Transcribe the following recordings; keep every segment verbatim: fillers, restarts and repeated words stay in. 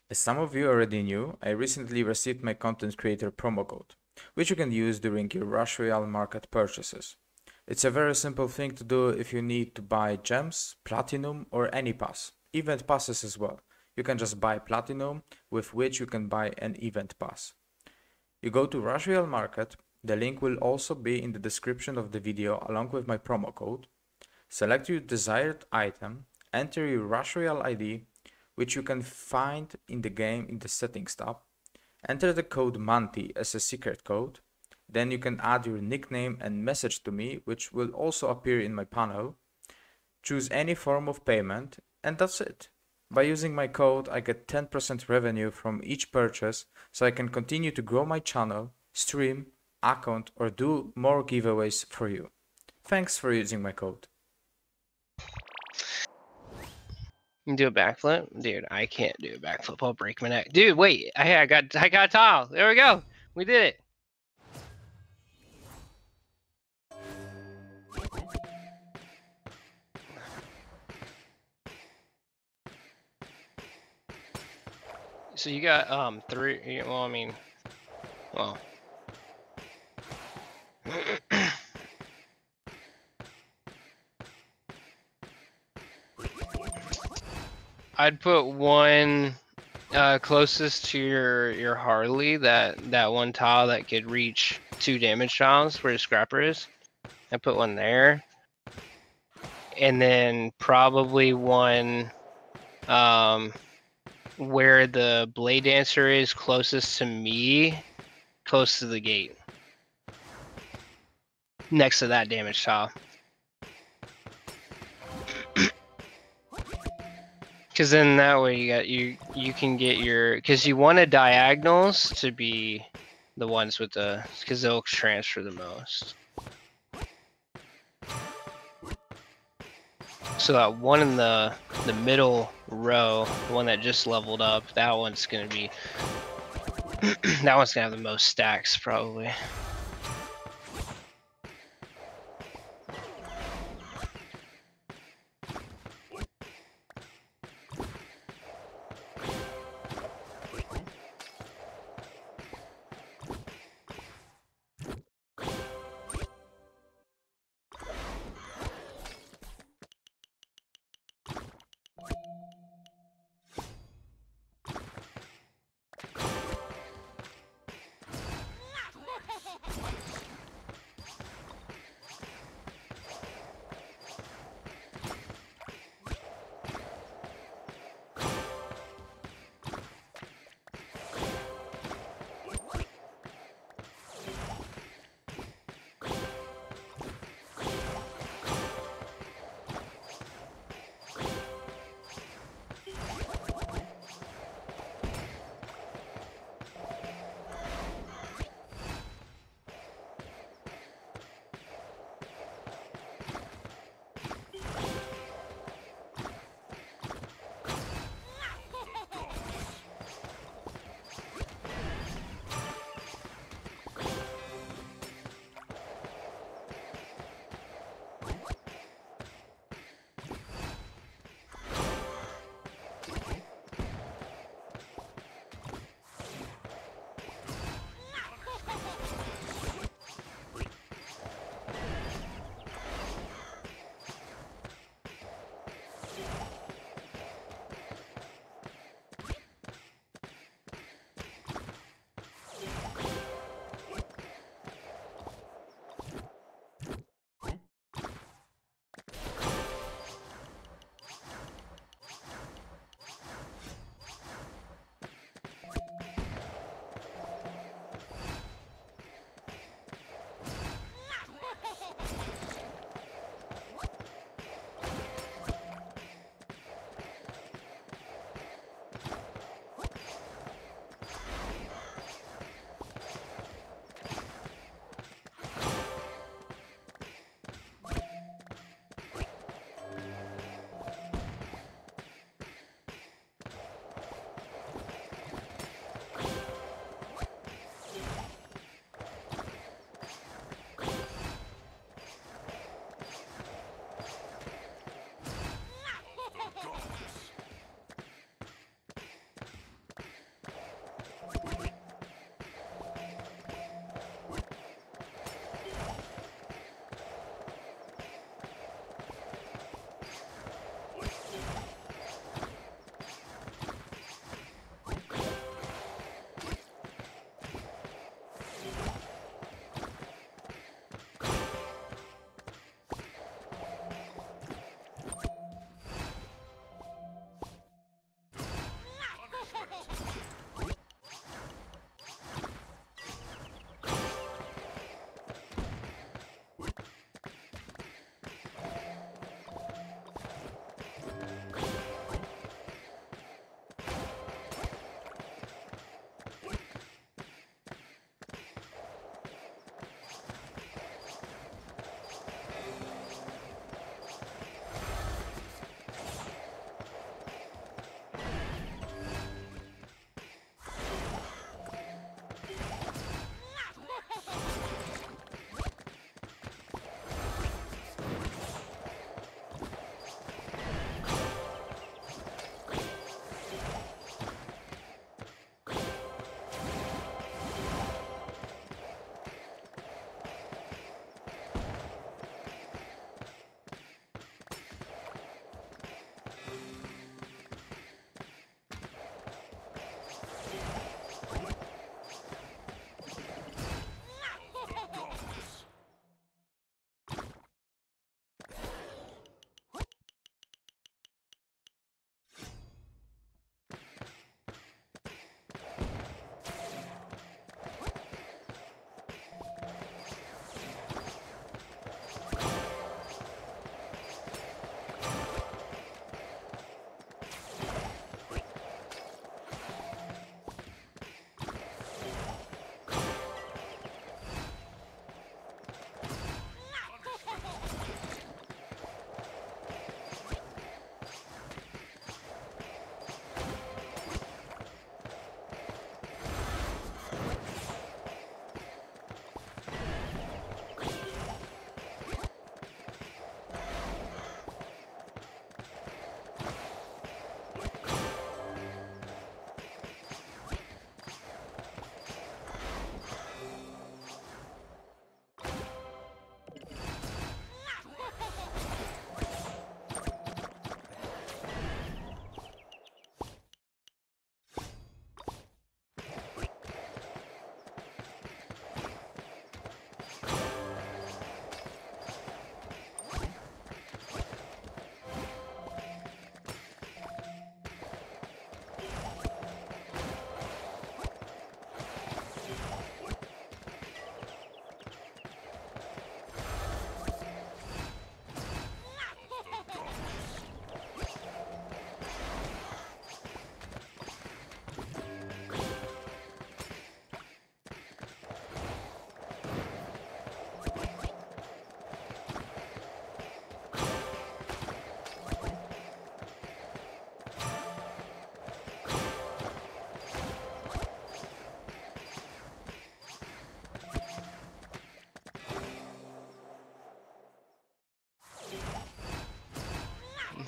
As some of you already knew, I recently received my content creator promo code, which you can use during your Rush Royale Market purchases. It's a very simple thing to do if you need to buy gems, platinum, or any pass, event passes as well. You can just buy platinum, with which you can buy an event pass. You go to Rush Royale Market, the link will also be in the description of the video along with my promo code. Select your desired item, enter your Rush Royale I D, which you can find in the game in the settings tab. Enter the code MANTI as a secret code. Then you can add your nickname and message to me, which will also appear in my panel. Choose any form of payment, and that's it. By using my code, I get ten percent revenue from each purchase, so I can continue to grow my channel, stream, account, or do more giveaways for you. Thanks for using my code. You can do a backflip? Dude, I can't do a backflip. I'll break my neck. Dude, wait. I, I got I got a tile. There we go. We did it. So you got um three. Well, I mean, well. I'd put one uh, closest to your your Harley. That that one tile that could reach two damage tiles where the scrapper is. I put one there, and then probably one um where the blade dancer is closest to me, close to the gate, next to that damage tile. Because then that way you got you you can get your because you wanted diagonals to be the ones with the because they'll transfer the most. So that one in the the middle row, the one that just leveled up, that one's gonna be that one's gonna have the most stacks probably.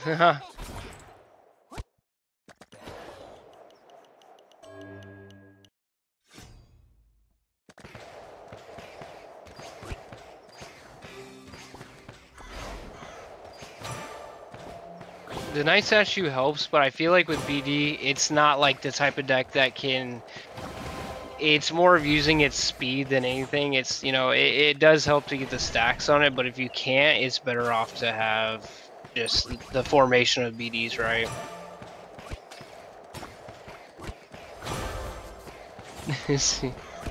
The Night Statue helps, but I feel like with B D, it's not like the type of deck that can... It's more of using its speed than anything. It's, you know, it, it does help to get the stacks on it, but if you can't, it's better off to have just the formation of B Ds, right? See.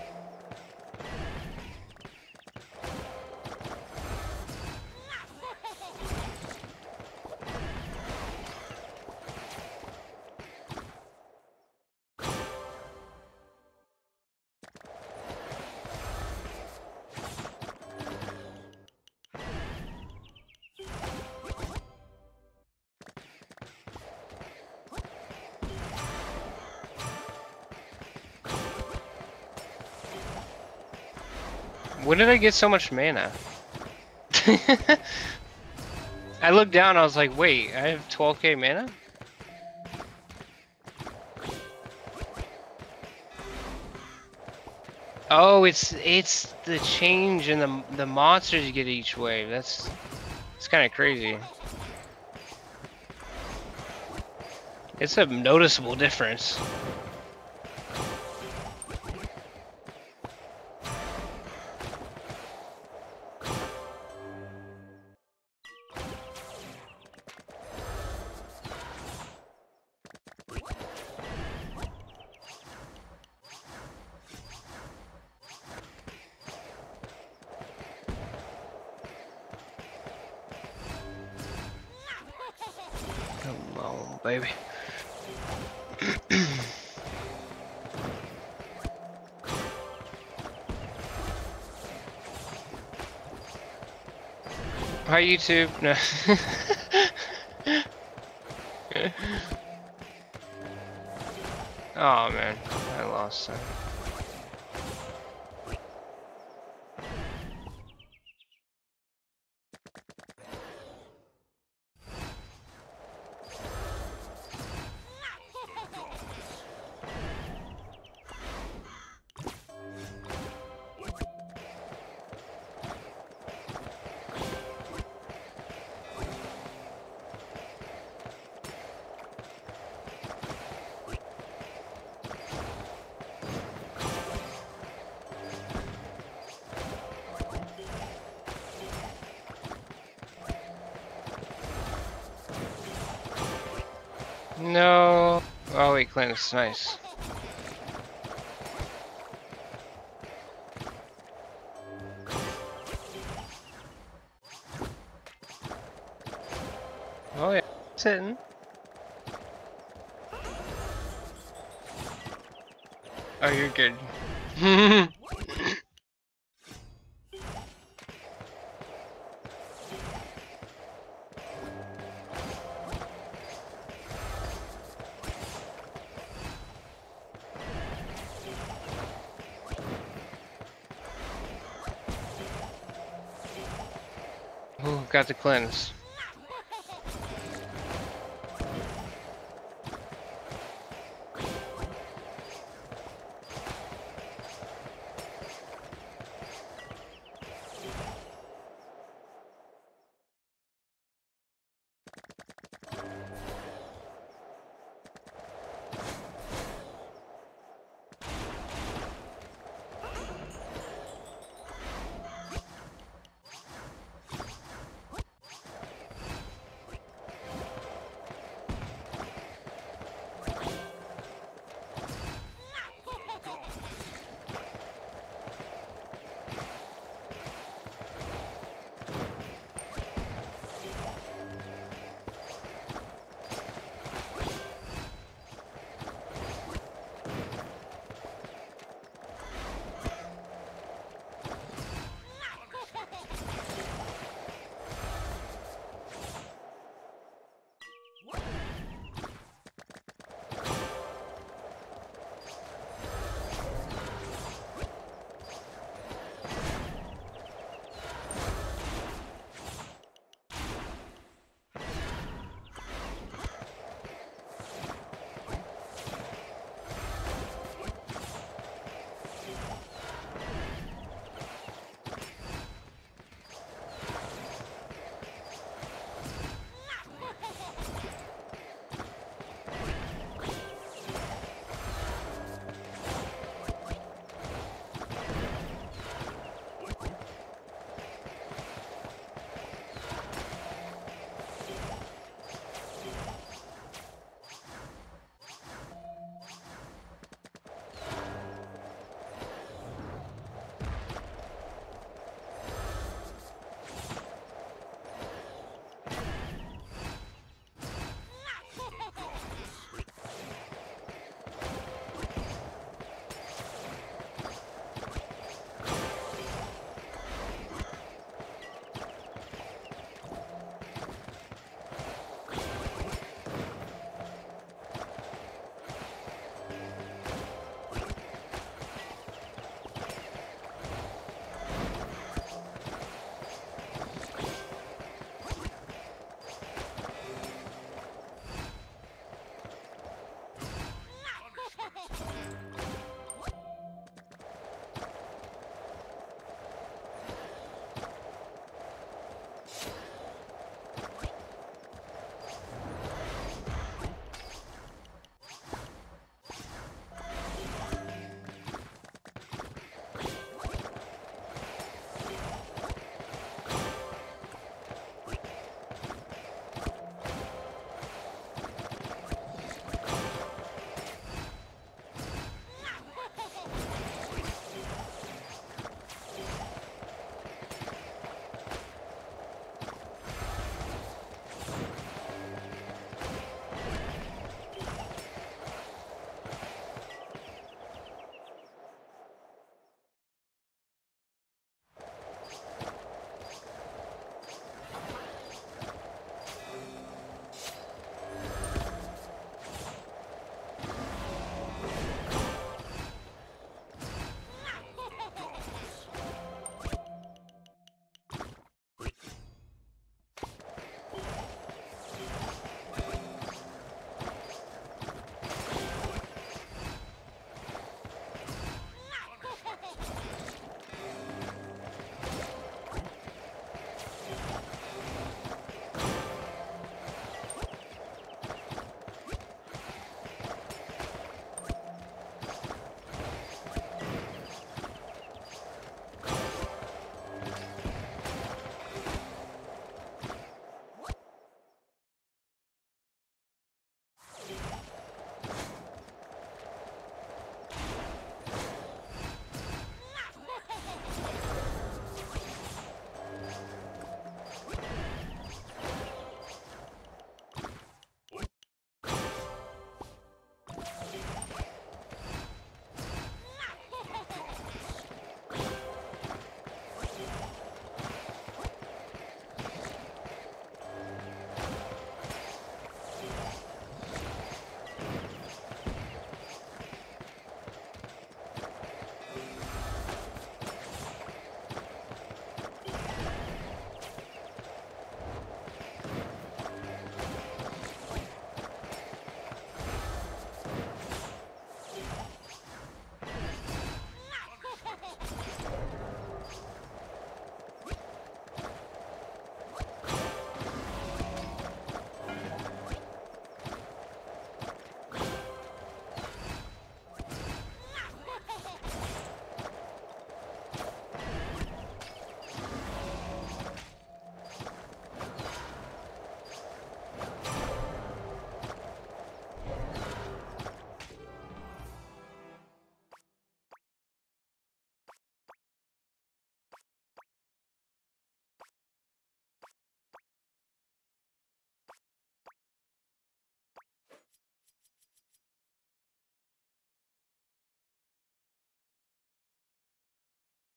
When did I get so much mana? I looked down, I was like, wait, I have twelve K mana? Oh, it's it's the change in the the monsters you get each wave. That's it's kind of crazy. It's a noticeable difference. Come on, baby. Hi, YouTube. No. Oh man, I lost him. No. Oh wait, Clint's nice. Oh yeah, sitting. Oh, you're good. Oh, got the cleanse.